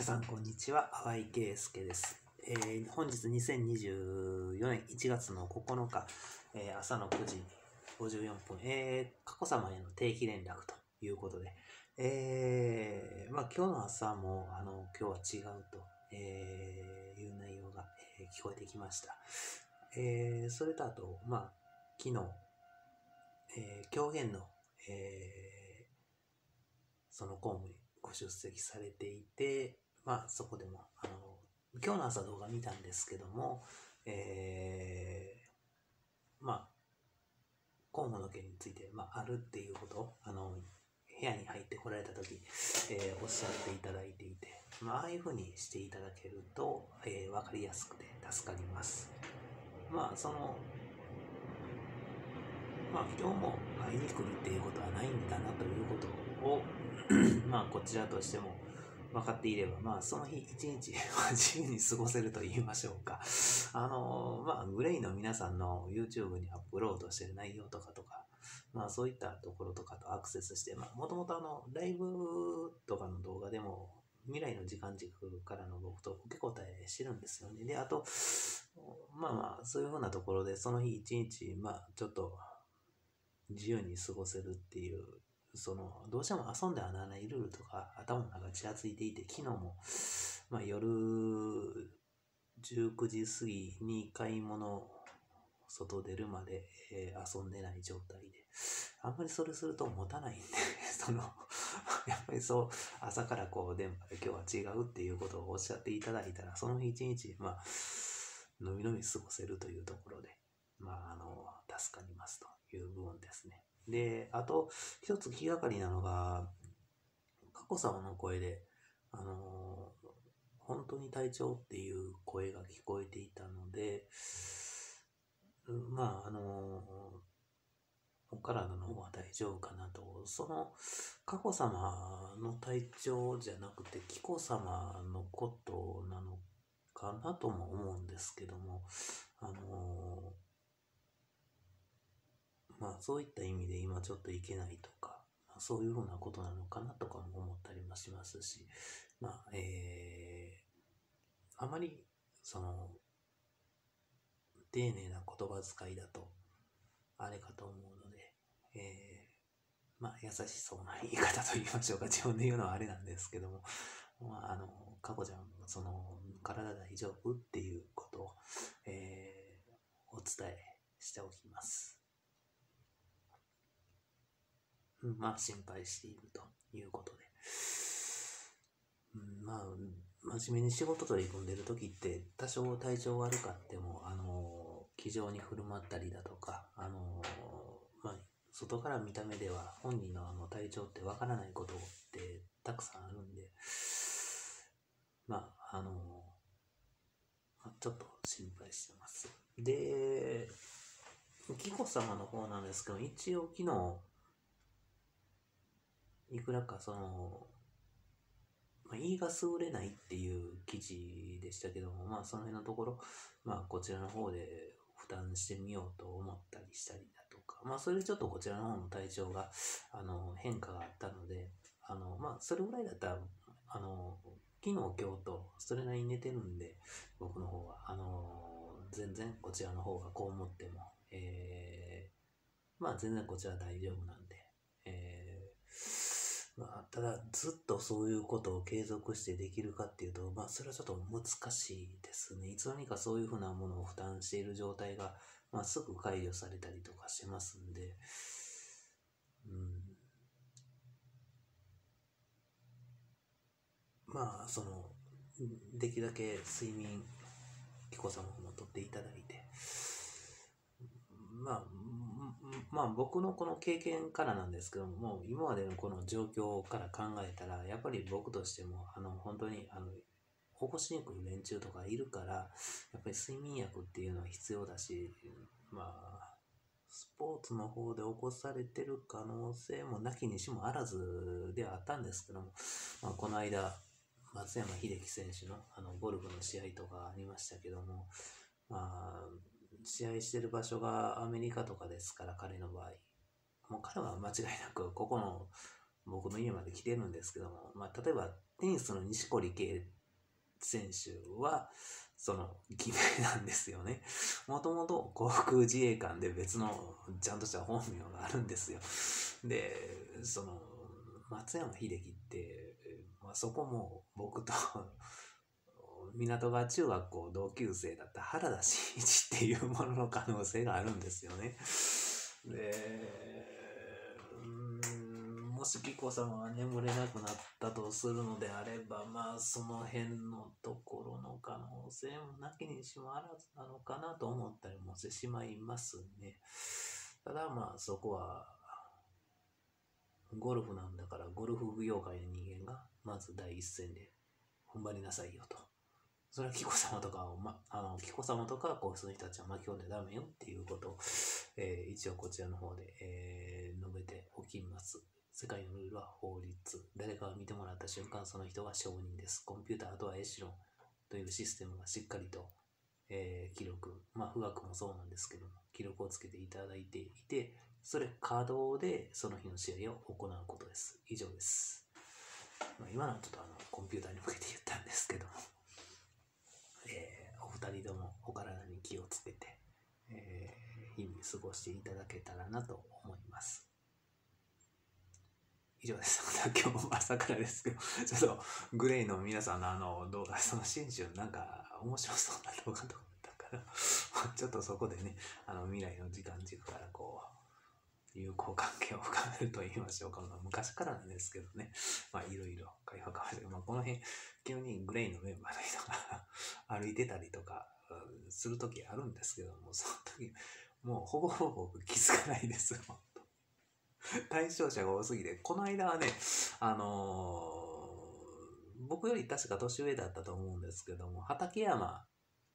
さん、こんにちは。淡井圭介です。本日2024年1月の9日、朝の9時54分、佳子さまへの定期連絡ということで、今日の朝も、今日は違うと、いう内容が、聞こえてきました。それとあと、昨日、狂言の、その公務にご出席されていて、そこでも、今日の朝動画見たんですけども、公務の件について、あるっていうことを、部屋に入ってこられたとき、おっしゃっていただいていて、ああいうふうにしていただけると、わかりやすくて助かります。今日も会いに来るっていうことはないんだなということをこちらとしても分かっていれば、その日一日は自由に過ごせると言いましょうか。グレイの皆さんの YouTube にアップロードしている内容とか、そういったところとかとアクセスして、もともとライブとかの動画でも、未来の時間軸からの僕と受け答えしてるんですよね。で、あと、そういうふうなところで、その日一日、ちょっと、自由に過ごせるっていう、どうしても遊んではならないルールとか頭の中にちらついていて、昨日も、夜19時過ぎに買い物、外出るまで、遊んでない状態で、あんまりそれすると持たないんで、やっぱり朝から電話で今日は違うっていうことをおっしゃっていただいたら、その日一日、のみのみ過ごせるというところで、助かりますという部分ですね。で、あと、一つ気がかりなのが、佳子さまの声で、本当に体調っていう声が聞こえていたので、お体の方は大丈夫かなと。佳子さまの体調じゃなくて、紀子さまのことなのかなとも思うんですけども、そういった意味で今ちょっといけないとか、そういうふうなことなのかなとかも思ったりもしますし、あまり丁寧な言葉遣いだとあれかと思うので、優しそうな言い方と言いましょうか、自分で言うのはあれなんですけども、佳子ちゃん体大丈夫っていうことを、お伝えしておきます。心配しているということで。真面目に仕事取り組んでる時って、多少体調悪かっても、気丈に振る舞ったりだとか、外から見た目では本人の体調ってわからないことってたくさんあるんで、ちょっと心配してます。で、紀子様の方なんですけど、一応昨日、いくらか言いが優れないっていう記事でしたけども、その辺のところ、こちらの方で負担してみようと思ったりしたりだとか、それでちょっとこちらの方の体調が、変化があったので、それぐらいだったら、昨日、今日とそれなりに寝てるんで、僕の方は、全然こちらの方がこう思っても、全然こちら大丈夫なんで、ただずっとそういうことを継続してできるかっていうと、それはちょっと難しいですね。いつの間にかそういうふうなものを負担している状態が、すぐ解除されたりとかしますんで、できるだけ睡眠、紀子様もとっていただいて、僕のこの経験からなんですけども、今までのこの状況から考えたら、やっぱり僕としても、本当に、起こしにくい連中とかいるから、やっぱり睡眠薬っていうのは必要だし、スポーツの方で起こされてる可能性もなきにしもあらずではあったんですけども、この間、松山英樹選手のゴルフの試合とかありましたけども、試合してる場所がアメリカとかですから、彼の場合。もう彼は間違いなく、ここの僕の家まで来てるんですけども、まあ、例えばテニスの錦織圭選手はその偽名なんですよね。もともと航空自衛官で別のちゃんとした本名があるんですよ。で、その松山英樹って、まあ、そこも僕と港川中学校同級生だった原田真一っていうものの可能性があるんですよね。で、もし紀子様が眠れなくなったとするのであれば、まあその辺のところの可能性もなきにしもあらずなのかなと思ったりもしてしまいますね。ただまあそこはゴルフなんだから、ゴルフ業界の人間がまず第一線で踏ん張りなさいよと。それは紀子様とかを、紀子様とか皇室の人たちは巻き込んでダメよっていうことを、一応こちらの方で、述べておきます。世界のルールは法律。誰かが見てもらった瞬間、その人が証人です。コンピューターとはエシロンというシステムがしっかりと、記録、まあ、富岳もそうなんですけども、記録をつけていただいていて、それ稼働でその日の試合を行うことです。以上です。まあ、今のはちょっとコンピューターに向けて言ったんですけども、お二人ともお体に気をつけて、日々過ごしていただけたらなと思います。以上です。今日も朝からですけど、ちょっとグレイの皆さんの動画、その新春なんか面白そうな動画とかだったから、ちょっとそこでね、未来の時間軸からこう、友好関係を深めると言いましょうか。昔からなんですけどね、まあいろいろ会話変わる。まあこの辺、急にグレイのメンバーの人が歩いてたりとかするときあるんですけども、その時、もうほぼほぼ僕気づかないです。対象者が多すぎて、この間はね、僕より確か年上だったと思うんですけども、畠山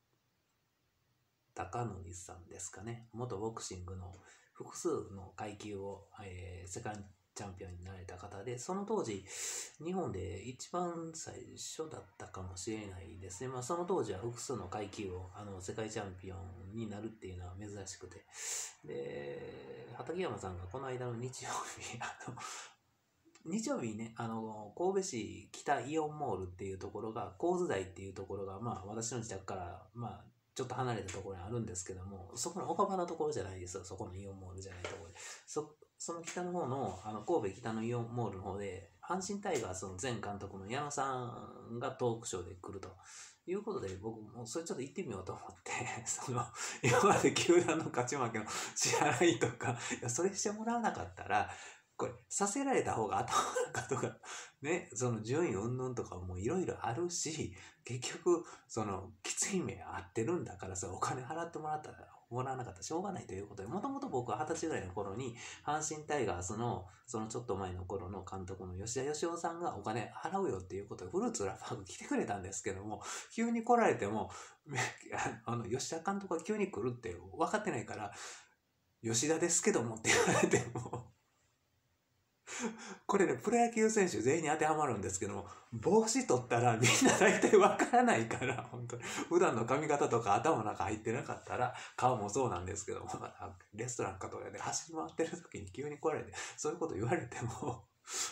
貴則さんですかね、元ボクシングの複数の階級を、世界チャンピオンになれた方で、その当時日本で一番最初だったかもしれないですね。まあその当時は複数の階級を世界チャンピオンになるっていうのは珍しくて、で畠山さんがこの間の日曜日日曜日にね、神戸市北イオンモールっていうところが、神津台っていうところが、まあ私の自宅からまあちょっと離れたところにあるんですけども、そこの岡場のところじゃないですよ。そこのイオンモールじゃないところで。その北の方の、神戸北のイオンモールの方で、阪神タイガースの前監督の矢野さんがトークショーで来るということで、僕もそれちょっと行ってみようと思って、今まで球団の勝ち負けの支払いとか、いやそれしてもらわなかったら、これ、させられた方が頭の中とか、ね、その順位云々とかもいろいろあるし、結局、きつい目合ってるんだからさ、お金払ってもらわなかったらしょうがないということで、もともと僕は20歳ぐらいの頃に、阪神タイガースの、そのちょっと前の頃の監督の吉田義雄さんがお金払うよっていうことで、フルーツラパーク来てくれたんですけども、急に来られても、吉田監督が急に来るって分かってないから、吉田ですけどもって言われても、これね、プロ野球選手全員に当てはまるんですけども、帽子取ったらみんな大体わからないから、本当に。普段の髪型とか頭の中入ってなかったら、顔もそうなんですけども、レストランかとかで走り回ってる時に急に来られて、そういうこと言われても、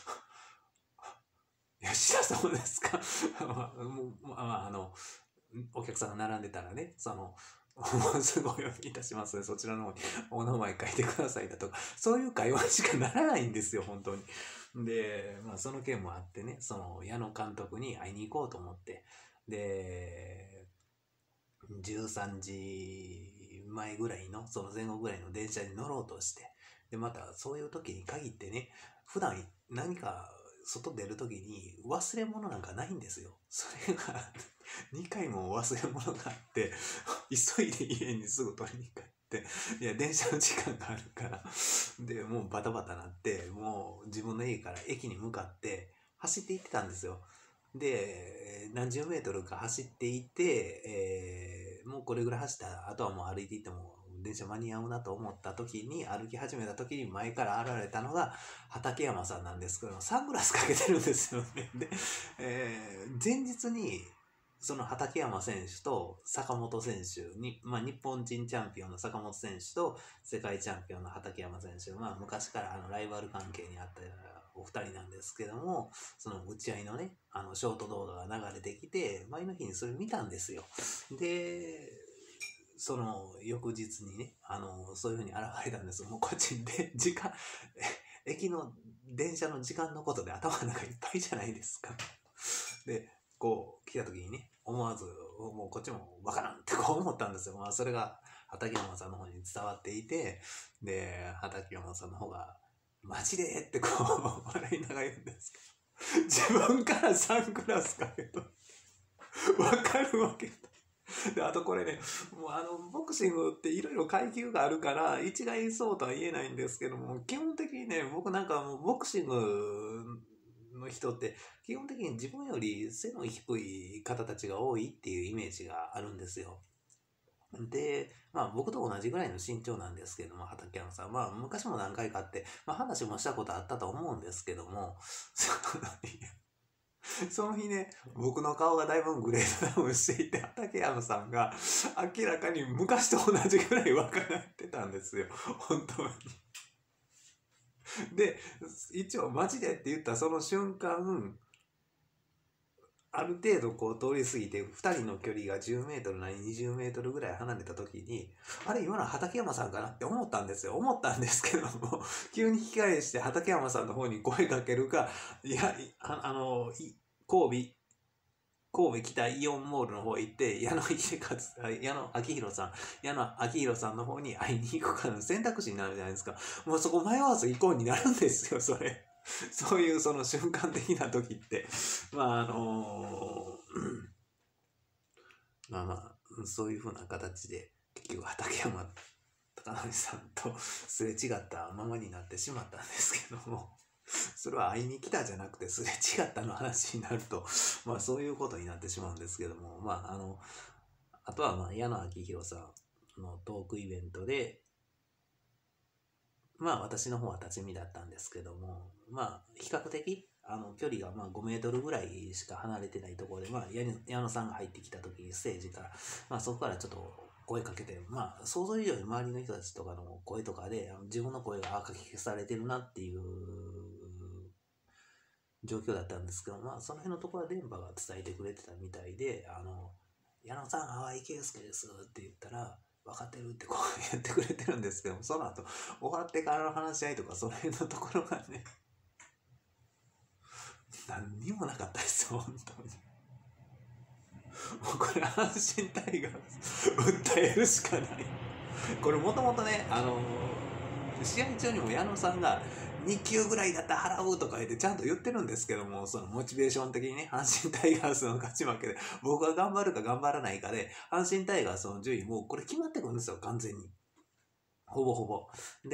吉田様ですかお客さんが並んでたらね、すぐお呼びいたしますので、そちらの方にお名前書いてくださいだとか、そういう会話しかならないんですよ、本当に。で、まあその件もあってね、矢野監督に会いに行こうと思って、で、13時前ぐらいの、その前後ぐらいの電車に乗ろうとして、で、またそういう時に限ってね、普段何か外出る時に忘れ物なんかないんですよ。それが2回も忘れ物があって、急いで家にすぐ取りに帰って、いや、電車の時間があるから、で、もうバタバタなって、もう自分の家から駅に向かって走って行ってたんですよ。で、何十メートルか走っていて、もうこれぐらい走ったら、あとはもう歩いていっても電車間に合うなと思った時に、歩き始めた時に前から現れたのが畠山さんなんですけど、サングラスかけてるんですよね。で、前日に、その畠山選手と坂本選手に、まあ、日本人チャンピオンの坂本選手と世界チャンピオンの畠山選手、まあ、昔からライバル関係にあったお二人なんですけども、その打ち合いのね、ショート動画が流れてきて、前の日にそれ見たんですよ。で、その翌日にね、そういう風に現れたんです。もうこっちで、駅の電車の時間のことで頭の中いっぱいじゃないですか。で、こう来た時にね、思わず、もうこっちもわからんってこう思ったんですよ。まあそれが畠山さんの方に伝わっていて、で、畠山さんの方が、マジでってこう笑いながら言うんですけど、自分からサングラスかけると、わかるわけ。で、あとこれね、もうボクシングっていろいろ階級があるから、一概そうとは言えないんですけども、基本的にね、僕なんかもうボクシングの人って、基本的に自分より背の低い方たちが多いっていうイメージがあるんですよ。で、まあ僕と同じぐらいの身長なんですけども、畠山さん。まあ昔も何回かあって、まあ話もしたことあったと思うんですけども、その日ね、僕の顔がだいぶグレードダウンしていて、畠山さんが明らかに昔と同じぐらい若返ってたんですよ。本当に。で、一応マジでって言ったその瞬間、ある程度こう通り過ぎて2人の距離が10メートルなり20メートルぐらい離れた時に、あれ今の畠山さんかなって思ったんですよ。思ったんですけども、急に引き返して畠山さんの方に声かけるか、いや、神戸北イオンモールの方へ行って、矢野明宏さんの方に会いに行くかの選択肢になるじゃないですか。もうそこ迷わず行こうになるんですよ、それ。そういうその瞬間的な時って。まあまあまあ、そういう風な形で、結局畠山貴教さんとすれ違ったままになってしまったんですけども、それは会いに来たじゃなくてすれ違ったの話になると、まあそういうことになってしまうんですけども、まああとはまあ矢野明宏さんのトークイベントで、まあ私の方は立ち見だったんですけども、まあ比較的距離がまあ5メートルぐらいしか離れてないところで、まあ矢野さんが入ってきた時ステージから、まあそこからちょっと声かけて、まあ想像以上に周りの人たちとかの声とかで自分の声がかき消されてるなっていう状況だったんですけど、まあその辺のところは電波が伝えてくれてたみたいで、矢野さん、淡井圭介ですって言ったら、分かってるってこう言ってくれてるんですけども、その後、終わってからの話し合いとか、その辺のところがね、何にもなかったです、本当に。もうこれ、阪神タイガース、訴えるしかない。これ、もともとね、試合中にも矢野さんが、2球ぐらいだったら払うとか言ってちゃんと言ってるんですけども、そのモチベーション的にね、阪神タイガースの勝ち負けで、僕が頑張るか頑張らないかで、阪神タイガースの順位もうこれ決まってくるんですよ、完全に。ほぼほぼ。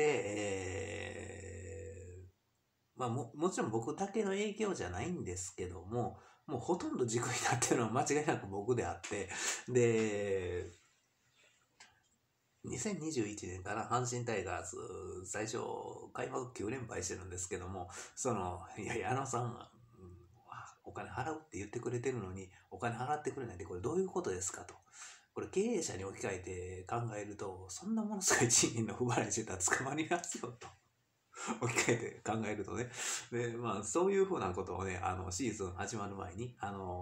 で、まあもちろん僕だけの影響じゃないんですけども、もうほとんど軸になってるのは間違いなく僕であって、で、2021年から阪神タイガース最初開幕9連敗してるんですけども、いや矢野さんが、お金払うって言ってくれてるのにお金払ってくれないってこれどういうことですかと。これ経営者に置き換えて考えると、そんなものすごい賃金の不払いしてたら捕まりますよと。置き換えて考えるとね。で、まあそういうふうなことをね、シーズン始まる前に、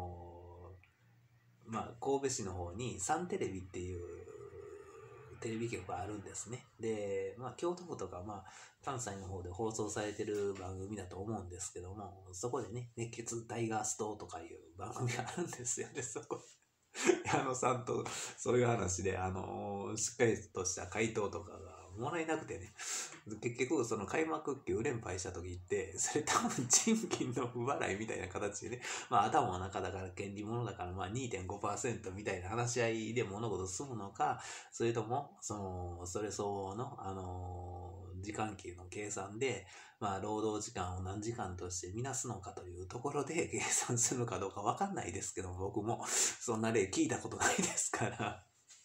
まあ神戸市の方にサンテレビっていうテレビ局があるんですね。で、まあ、京都府とか、まあ、関西の方で放送されてる番組だと思うんですけども、そこでね、熱血タイガーストとかいう番組があるんですよね、そこ。矢野さんとそういう話で、しっかりとした回答とかがもらえなくてね、結局その開幕9連敗した時って、それ多分賃金の不払いみたいな形でね、まあ頭の中だから権利者だからまあ 2.5% みたいな話し合いで物事進むのか、それとも、それ相応の、時間給の計算で、まあ、労働時間を何時間としてみなすのかというところで計算するのかどうかわかんないですけど、僕もそんな例聞いたことないですから、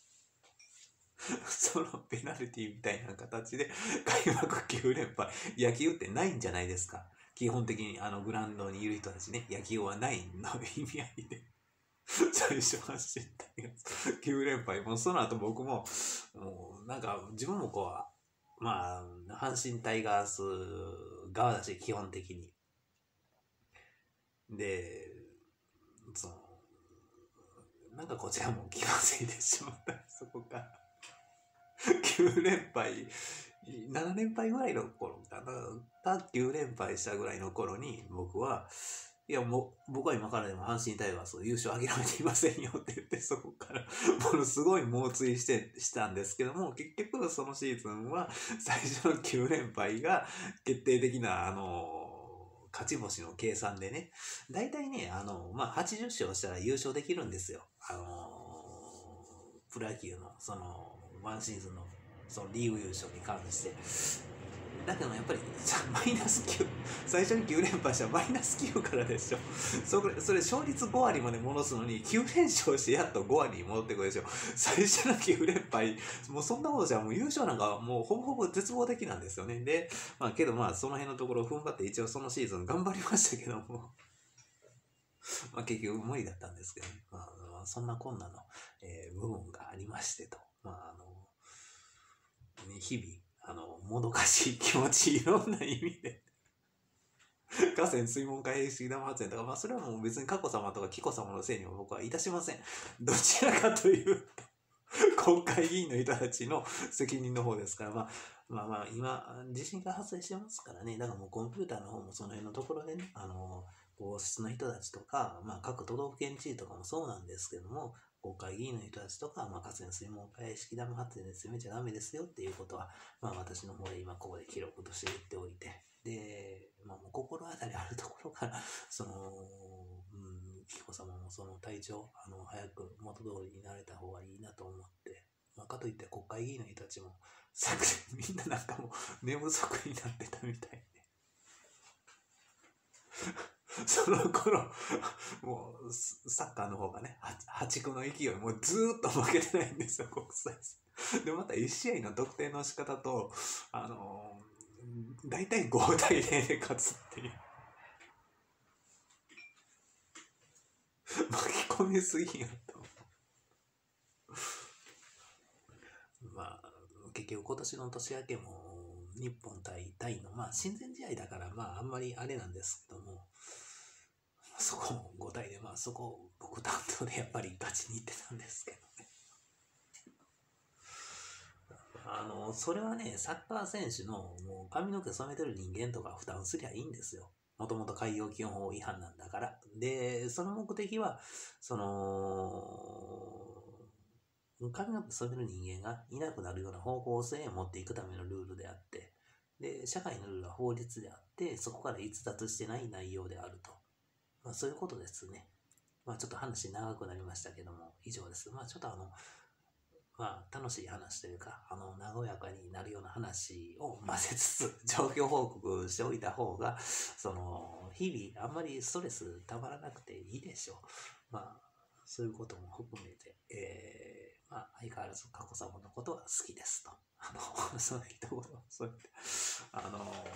そのペナルティみたいな形で開幕9連敗、野球ってないんじゃないですか。基本的にグラウンドにいる人たちね、野球はないの意味合いで。最初走ったやつ9連敗。もうその後僕も、もうなんか自分もこう、まあ、阪神タイガース側だし、基本的に。 で、その、なんかこちらも気がついてしまった。そこから9連敗、7連敗ぐらいの頃かな。9連敗したぐらいの頃に僕は、いやもう、僕は今からでも阪神タイガース優勝諦めていませんよって言って、そこからものすごい猛追したんですけども、結局そのシーズンは最初の9連敗が決定的な、勝ち星の計算でね、大体ね、80勝したら優勝できるんですよ。プロ野球の、ワンシーズンの、リーグ優勝に関して。だけどやっぱり、マイナス9、最初に9連敗したらマイナス9からでしょ。それ勝率5割まで戻すのに、9連勝してやっと5割に戻ってくるでしょ。最初の9連敗、もうそんなことじゃもう優勝なんかもうほぼほぼ絶望的なんですよね。で、けどその辺のところを踏ん張って一応そのシーズン頑張りましたけども、結局無理だったんですけどね。そんなこんなの、部分がありましてと。日々、もどかしい気持ち、いろんな意味で。河川水門会式玉発電とか、それはもう別に佳子様とか紀子様のせいには僕はいたしません。どちらかというと、国会議員の人たちの責任の方ですから、今、地震が発生してますからね、だからもうコンピューターの方もその辺のところでね、皇室の人たちとか、各都道府県知事とかもそうなんですけども、国会議員の人たちとか、河川水門会式玉発電で攻めちゃダメですよっていうことは、私の方で今ここで記録として言っておいて、で、もう心当たりあるところから、紀子様もその体調、早く元通りになれた方がいいなと思って、かといって国会議員の人たちも、昨年みんななんかもう寝不足になってたみたいで。その頃、もうサッカーの方がね、破竹の勢い、もうずーっと負けてないんですよ、国際戦。で、また1試合の得点の仕方と、大体5対0で勝つっていう。巻き込みすぎやと。結局今年の年明けも日本対タイの親善試合だからあんまりあれなんですけども、そこ5対でそこ僕担当でやっぱり勝ちに行ってたんですけどね。それはね、サッカー選手のもう髪の毛染めてる人間とか負担すりゃいいんですよ。もともと海洋基本法違反なんだから。で、その目的は、髪の毛染める人間がいなくなるような方向性を持っていくためのルールであって、で、社会のルールは法律であって、そこから逸脱してない内容であると。そういうことですね。ちょっと話長くなりましたけども、以上です。ちょっと楽しい話というか、和やかになるような話を混ぜつつ、状況報告しておいた方が、日々あんまりストレスたまらなくていいでしょう。そういうことも含めて、相変わらず佳子様のことは好きですと。そういったことを、そういった、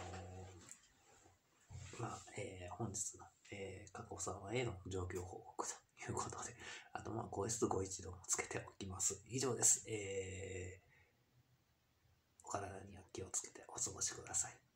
本日の、佳子様への状況報告ということで、あとご質ご一度もつけておきます。以上です。お体には気をつけてお過ごしください。